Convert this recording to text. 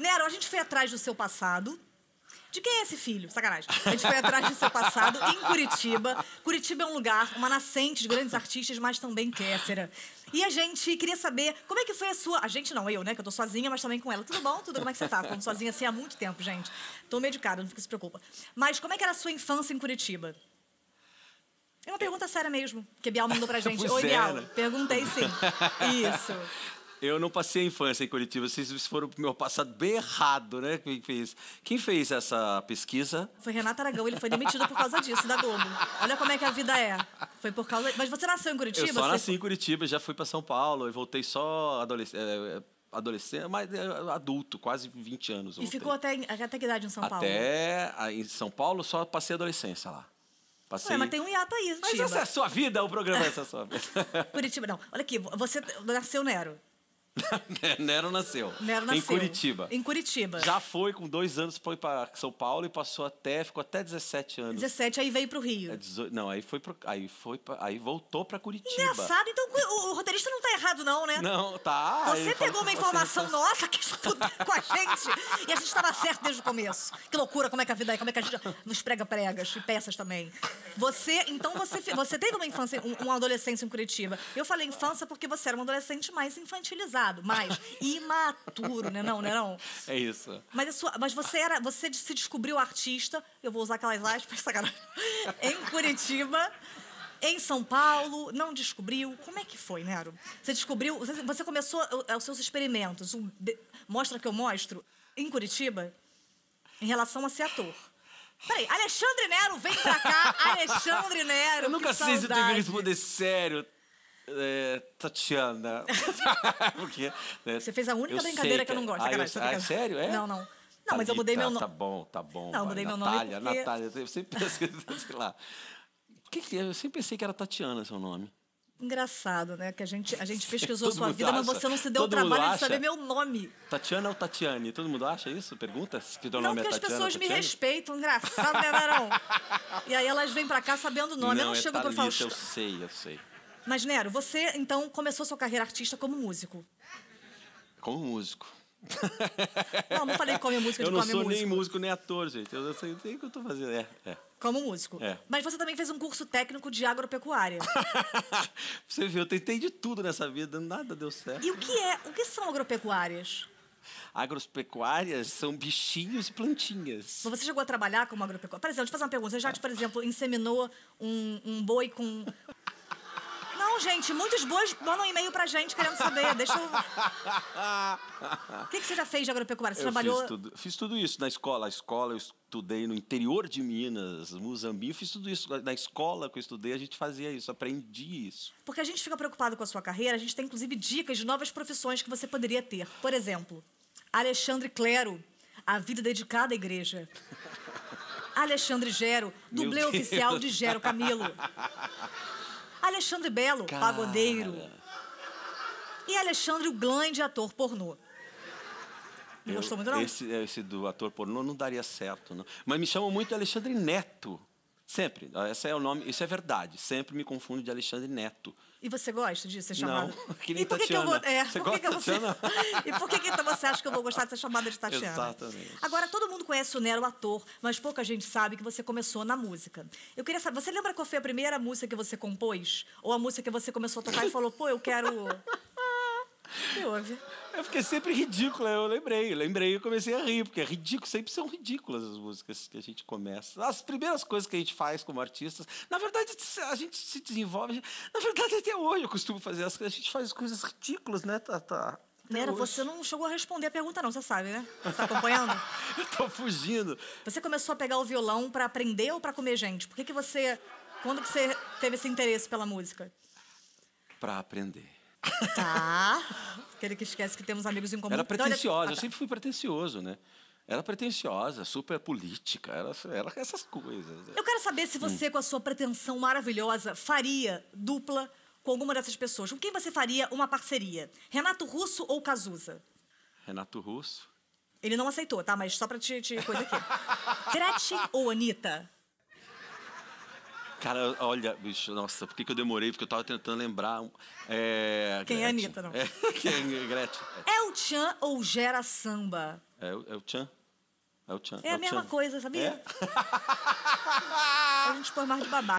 Nero, a gente foi atrás do seu passado. De quem é esse filho? Sacanagem. A gente foi atrás do seu passado em Curitiba. Curitiba é um lugar, uma nascente de grandes artistas, mas também Kéfera. E a gente queria saber como é que foi a sua... A gente não, eu, né? Que eu tô sozinha, mas também com ela. Tudo bom? Tudo? Como é que você tá? Falando sozinha assim há muito tempo, gente. Tô medicada, não fica se preocupa. Mas como é que era a sua infância em Curitiba? É uma pergunta séria mesmo, que a Bial mandou pra gente. Oi, Bial. Né? Perguntei sim. Isso. Eu não passei a infância em Curitiba. Vocês foram pro meu passado bem errado, né? Quem fez essa pesquisa? Foi Renato Aragão, ele foi demitido por causa disso, da Globo. Olha como é que a vida é. Foi por causa... Mas você nasceu em Curitiba? Eu só nasci em Curitiba, já fui para São Paulo e voltei só adolescente, mas adulto, quase 20 anos. E ficou até que idade em São Paulo? Até em São Paulo só passei a adolescência lá. Passei... Ué, mas tem um hiato aí, Mas essa é a sua vida, o programa é essa sua vida. Curitiba, não. Olha aqui, você nasceu Nero. Nero nasceu. Em Curitiba. Em Curitiba. Já foi, com 2 anos, foi para São Paulo e ficou até 17 anos. 17, aí veio pro Rio. 18, não, aí voltou para Curitiba. Engraçado, então o roteirista não tá errado não, né? Não, tá. Você pegou uma informação nossa que estudou com a gente e a gente tava certo desde o começo. Que loucura, como é que a vida é, como é que a gente nos prega pregas e peças também. Você teve uma infância, uma adolescência em Curitiba. Eu falei infância porque você era um adolescente mais infantilizado. Mais imaturo, né? Não, né? Não. É isso. Mas você se descobriu artista, eu vou usar aquelas aspas, sacanagem, em Curitiba, em São Paulo, não descobriu. Como é que foi, Nero? Você descobriu, você começou os seus experimentos, Mostra que eu mostro, em Curitiba, em relação a ser ator. Peraí, Alexandre Nero, vem pra cá, Alexandre Nero. Eu nunca sei se eu tenho que responder sério. Tatiana. Porque, né, você fez a única brincadeira que eu não gosto. Sério? É? Não. Não, mas eu mudei meu nome. Tá bom. Não, eu mudei meu nome porque... Natália. Eu sempre pensei, sei lá. Eu sempre pensei que era Tatiana seu nome. Engraçado, né? Que a gente pesquisou a sua vida, mas você não se deu o trabalho de saber meu nome. Tatiana ou Tatiane? Todo mundo acha isso? Pergunta se teu nome é Tatiana. Não, porque as pessoas me respeitam. Engraçado, né, Narão? E aí elas vêm pra cá sabendo o nome. Eu não chego pro Faustão. Eu sei. Mas, Nero, você, então, começou sua carreira artística como músico. Como músico. Não falei come música de come músico. Eu não sou nem músico, nem ator, gente. Eu sei o que eu tô fazendo. Como músico. Mas você também fez um curso técnico de agropecuária. Você viu, eu tentei de tudo nessa vida, nada deu certo. E o que são agropecuárias? Agropecuárias são bichinhos e plantinhas. Mas você chegou a trabalhar como agropecuária? Por exemplo, deixa eu fazer uma pergunta. Você já, por exemplo, inseminou um boi com... Não, gente, muitos bois mandam e-mail pra gente querendo saber. Deixa eu... O que você já fez de agropecuária? Você trabalhou... Fiz tudo isso na escola. A escola eu estudei no interior de Minas, Muzambique. Eu fiz tudo isso. Na escola que eu estudei, a gente fazia isso, aprendi isso. Porque a gente fica preocupado com a sua carreira, a gente tem, inclusive, dicas de novas profissões que você poderia ter. Por exemplo, Alexandre Clero, a vida dedicada à igreja. Alexandre Gero, dublê oficial de Gero Camilo. Alexandre Belo, pagodeiro. E Alexandre, o grande ator pornô. Não gostou muito, não? Esse do ator pornô não daria certo, não. Mas me chamam muito de Alexandre Neto. Sempre. Esse é o nome, isso é verdade. Sempre me confundo de Alexandre Neto. E você gosta de ser chamado? Não, que nem Tatiana. Você gosta de Tatiana? E por que então você acha que eu vou gostar de ser chamada de Tatiana? Exatamente. Agora, todo mundo conhece o Nero, ator, mas pouca gente sabe que você começou na música. Eu queria saber, você lembra qual foi a primeira música que você compôs? Ou a música que você começou a tocar e falou, pô, eu quero... O que houve? Eu fiquei sempre ridícula, eu lembrei e comecei a rir, porque é ridículo, sempre são ridículas as músicas que a gente começa. As primeiras coisas que a gente faz como artistas, na verdade, a gente se desenvolve, na verdade, até hoje eu costumo fazer, a gente faz coisas ridículas, né, Tata? Nero, você não chegou a responder a pergunta não, você sabe, né? Você tá acompanhando? Eu tô fugindo. Você começou a pegar o violão pra aprender ou pra comer gente? Por que você... Quando que você teve esse interesse pela música? Pra aprender. Tá. Aquele que esquece que temos amigos em comum. Era pretensiosa, eu sempre fui pretensioso, né? Era pretensiosa, super política, era essas coisas. Eu quero saber se você, com a sua pretensão maravilhosa, faria dupla com alguma dessas pessoas. Com quem você faria uma parceria? Renato Russo ou Cazuza? Renato Russo. Ele não aceitou, tá? Mas só pra te coisa aqui. Gretchen ou Anitta? Cara, olha, bicho, nossa, por que eu demorei? Porque eu tava tentando lembrar. Quem é a Gretchen. Anitta, não? Quem é Gretchen? É o tchan ou gera samba? É o Tchan. É o Tchan. É a o mesma Tchan. coisa, sabia? É? A gente põe mais de babaca.